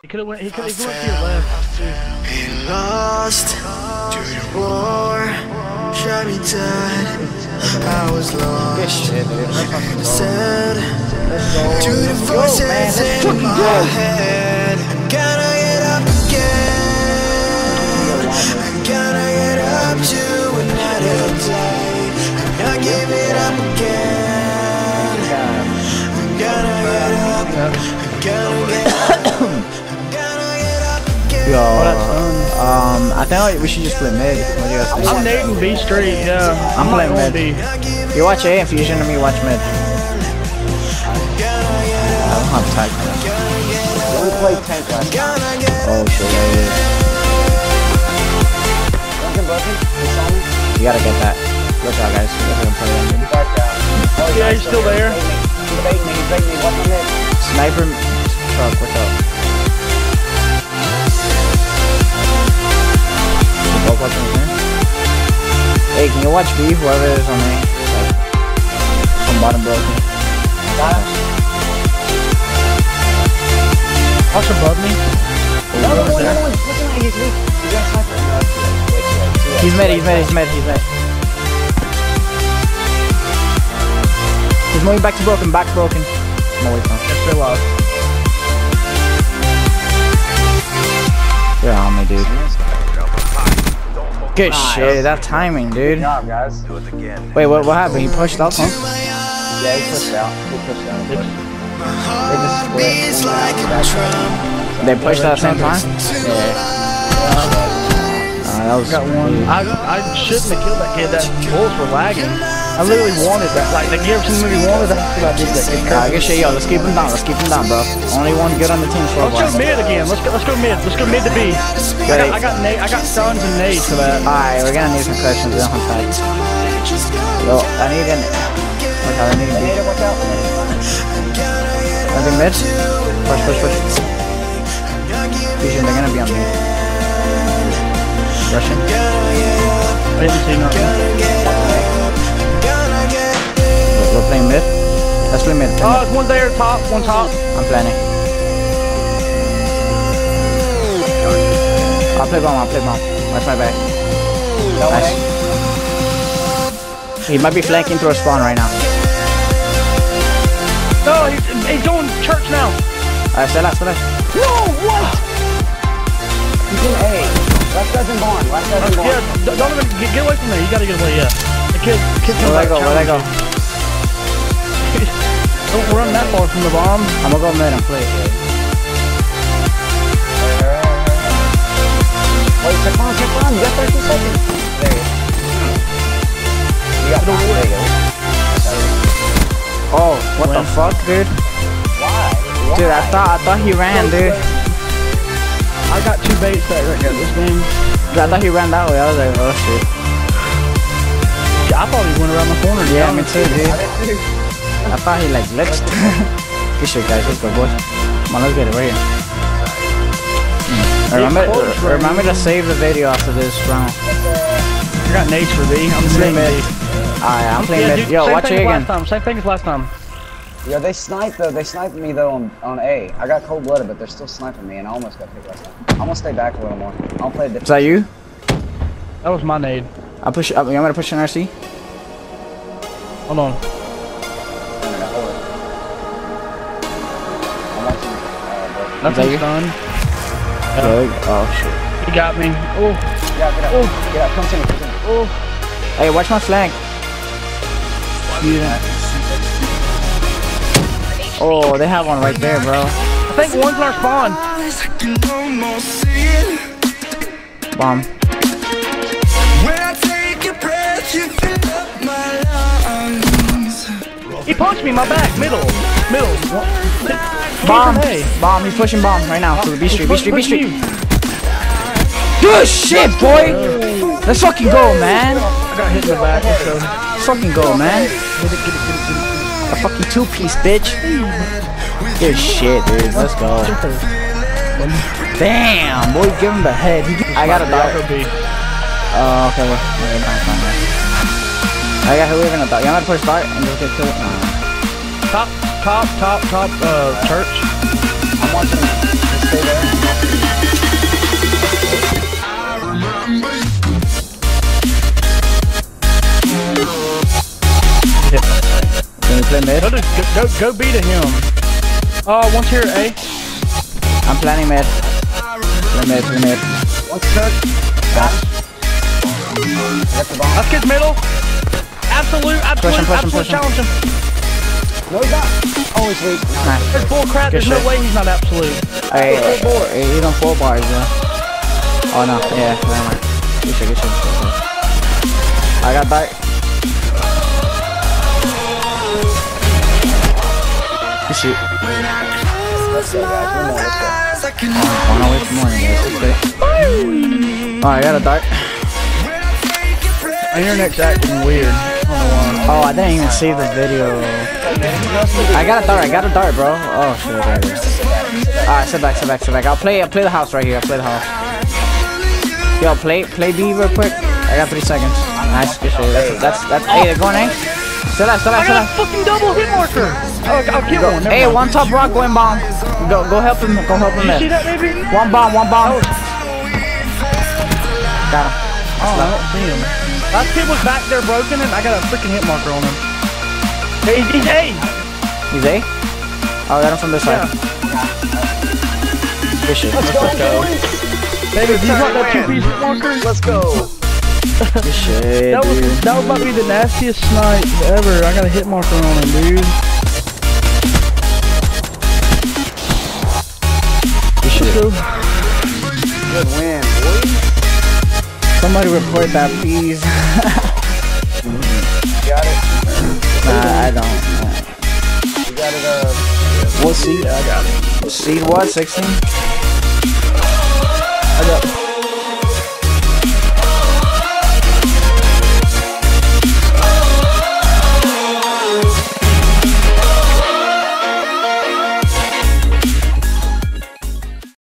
He could have went to your left. He lost to the war, shot me dead. I was lost. Good shit, dude. Said to the Let's voices in my go. head, I gotta get up again. I gotta get up to another day. I'm not giving up again. I gotta get up. I gotta get up. Yo, I think we should just play mid. What do you guys think? I'm nading B straight, yeah. I'm playing not mid. going B. You watch A Infusion and me watch mid. I don't have time. We played tank last time. Oh shit, yeah. You gotta get that. Watch out, guys. We're gonna play that mid. Yeah, he's still there. He's baiting me, he's baiting me. What's on mid? Sniper truck, what's up? Both weapons there. Hey, can you watch B? Whoever is on me. Like, from bottom broken. Watch above me. No, listen, he's weak. You got a sniper. He's mid. He's moving back to broken, I'm away from him. Yes, they lost. You're on me, dude. Good shit, that timing, dude. Good job, guys. Wait, what happened? He pushed up, huh? Yeah, he pushed out. They just split. They pushed at the same time? Yeah. That was Got one. I shouldn't have killed that kid. That bullets were lagging. I literally wanted that. Like, you ever seen the movie Wanted? That's what I did. That good shit, yo. Let's keep him down, bro. Only one good on the team for a while. Let's go mid again. Let's go mid. Let's go mid to B. I got stuns and nades for that. Alright, we're gonna need some questions. We don't have time. Yo, I need an. Watch out, I need a B. Watch out. I think mid. Push. Vision, they're gonna be on me. Russian. I didn't see nothing. We're playing mid. Let's play mid. Oh, one there, top, one top. I'm planning. I'll play bomb. Watch my back. Nice. He might be flanking through a spawn right now. No, he's going church now. Alright, stay last. No, what? He's in A. Left doesn't barn. Yeah, don't even get away from there. You gotta get away, yeah. The kid comes back. Where'd I go? Don't run that far from the bomb. I'm gonna go mid and play. Wait, check on. You got 30 seconds. There you go. You got time. There you go. Oh, what the fuck, dude? Why? Dude, I thought he ran, dude. I got 2 baits that this game. I thought he ran that way. I was like, oh shit. I thought he went around the corner. Yeah, me too, dude. I thought he like glitched. Good shit, guys. Let's go, boys. Come on, let's get it right here. Remember to save the video after this round. I got nades for B. I'm playing mid. Alright, I'm playing mid. Yo, watch it again. Same thing as last time. Yo, they sniped though. They sniped me though on A. I got cold blooded, but they're still sniping me, and I almost got picked last time. I'm gonna stay back a little more. I'll play a different. Is that you? That was my nade. You want me to push an RC? Hold on. Nothing's done. Oh shit. He got me. Oh. Yeah, get up. Oh. Get up. Come to me. Oh. Hey, watch my flank. Yeah. Oh, they have one right there, bro. I think one's in our spawn. Bomb. He punched me in my back. Middle. Bomb. He's pushing bomb right now. To the B Street. Good shit, boy. Let's fucking go, man. I got hit in the back. Let's fucking go, man. Get it. A fucking 2-piece, bitch. Good shit, dude. Let's go. Damn, boy, give him the head. I got a dart. Okay, I got who we're gonna dart. You want to push dart and just get to it? Top, church. I'm watching. stay there. Can you play mid? Go beat him. One's here, A. I'm planning mid. Play mid. One's Kirk. Got him. Got the bomb. Let's get middle. Absolute challenge him. No, he's not. Oh, he's weak. No. Nice. There's full crap. Good There's no shit. way he's not absolute. Hey, he's on 4 bars, yeah. Oh no, yeah, never mind. Good shit. I got dark. Good shit. Let's go, guys. One more. Let's go. One away from morning, guys. Alright, I got a dark. And your next acting weird. Oh, I didn't even see the video. I got a dart, bro. Oh shit, okay. Alright, sit back. I'll play the house right here. Yo, play B real quick. I got 3 seconds. Nice, good shit. That's hey, they're going A. Still out. I got a fucking double hit marker. I'll get one. Hey, one top rock going bomb. Go help him. You see that, baby? One bomb. Got him. Oh, I don't see him. Last kid was back there broken, and I got a freaking hit marker on him. Hey, he's A. He's A? Oh, I got him from this side. Good shit. Let's go. Baby, if you got that 2-piece hit marker, Let's go. Good shit, that was about to be the nastiest snipe ever. I got a hit marker on him, dude. Good shit. Good win, boy. Somebody report that, please. Got it. Nah, I don't. You got it. What seed? I got it. Seed what? 16?